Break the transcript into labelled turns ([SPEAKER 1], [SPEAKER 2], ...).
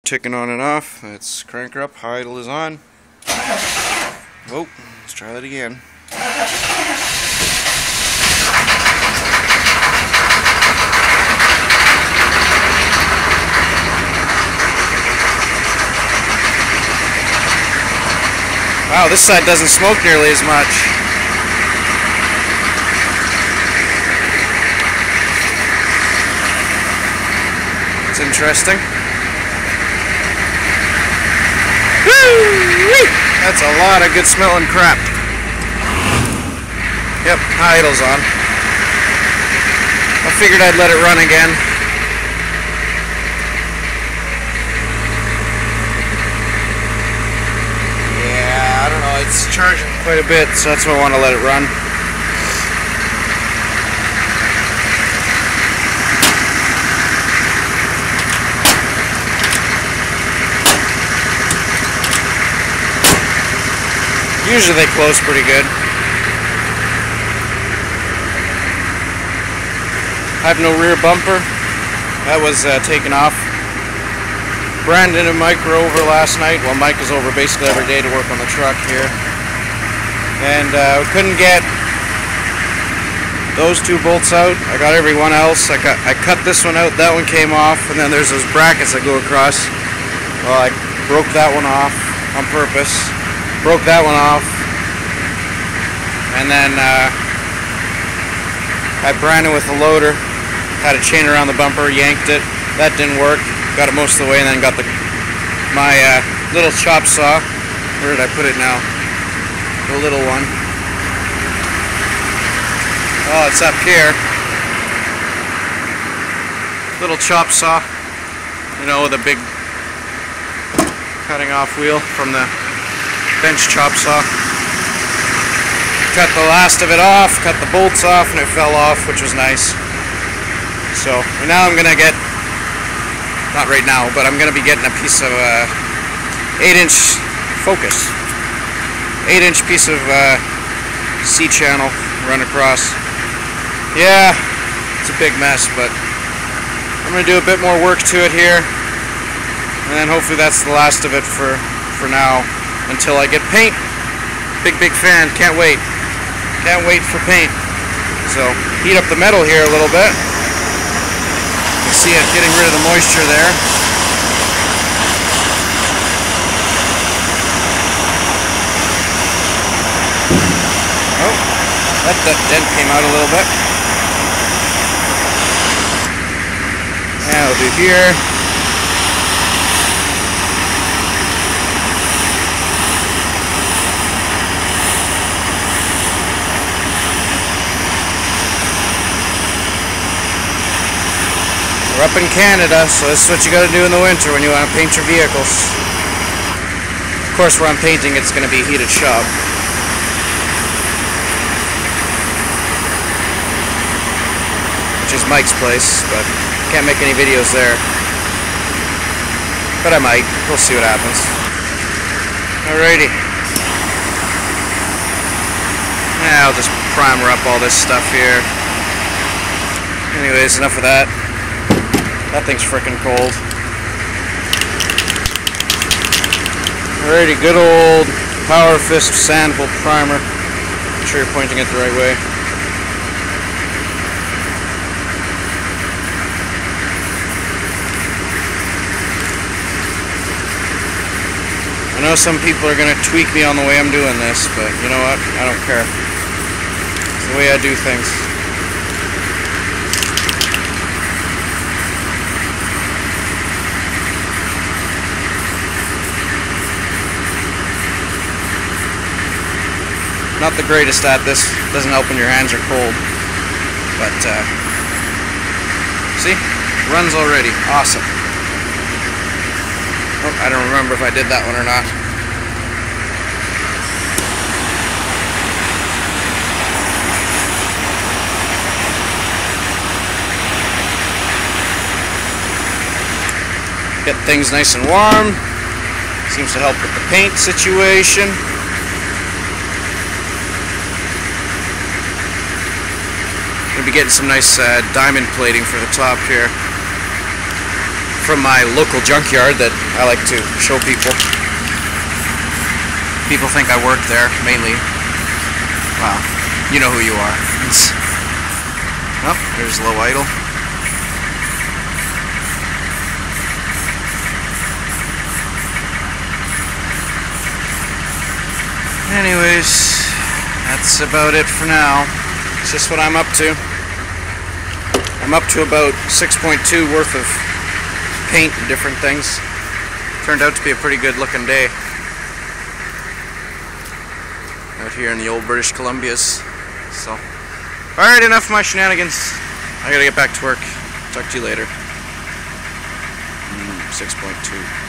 [SPEAKER 1] Ticking on and off. Let's crank her up. Idle is on. Whoa, let's try that again. Wow, this side doesn't smoke nearly as much. It's interesting. Woo-wee! That's a lot of good smelling crap. Yep, idle's on. I figured I'd let it run again. Yeah, I don't know, it's charging quite a bit, so that's why I want to let it run. Usually they close pretty good. I have no rear bumper. That was taken off. Brandon and Mike were over last night. Well, Mike is over basically every day to work on the truck here. And we couldn't get those two bolts out. I got everyone else. I cut this one out. That one came off. And then there's those brackets that go across. Well, I broke that one off on purpose. Broke that one off, and then I Brandon with the loader, had a chain around the bumper, yanked it. That didn't work. Got it most of the way, and then got my little chop saw. Where did I put it now? The little one. Oh, it's up here. Little chop saw. You know, with a big cutting off wheel from the bench chop saw. Cut the last of it off, cut the bolts off, and it fell off, which was nice. So now I'm gonna get, not right now, but I'm gonna be getting a piece of 8-inch Focus, 8-inch piece of C-channel run across. Yeah, it's a big mess, but I'm gonna do a bit more work to it here, and then hopefully that's the last of it for now. Until I get paint. Big fan. Can't wait. Can't wait for paint. So, heat up the metal here a little bit. You can see it getting rid of the moisture there. Oh, that dent came out a little bit. Now we'll do here. We're up in Canada, so this is what you gotta do in the winter when you want to paint your vehicles. Of course, where I'm painting, it's gonna be a heated shop. Which is Mike's place, but can't make any videos there. But I might. We'll see what happens. Alrighty. Now I'll just primer up all this stuff here. Anyways, enough of that. That thing's frickin' cold. Alrighty, good old Power Fist Sandable primer. Make sure you're pointing it the right way. I know some people are gonna tweak me on the way I'm doing this, but you know what? I don't care. It's the way I do things. Not the greatest at this. Doesn't help when your hands are cold. But, see? Runs already. Awesome. Oh, I don't remember if I did that one or not. Get things nice and warm. Seems to help with the paint situation. Gonna be getting some nice diamond plating for the top here. from my local junkyard that I like to show people. People think I work there, mainly. Well, you know who you are. Oh, there's low idle. Anyways, that's about it for now. It's just what I'm up to. I'm up to about 6.2 worth of paint and different things. Turned out to be a pretty good looking day out here in the old British Columbias. So, alright, enough of my shenanigans. I gotta get back to work. Talk to you later. 6.2.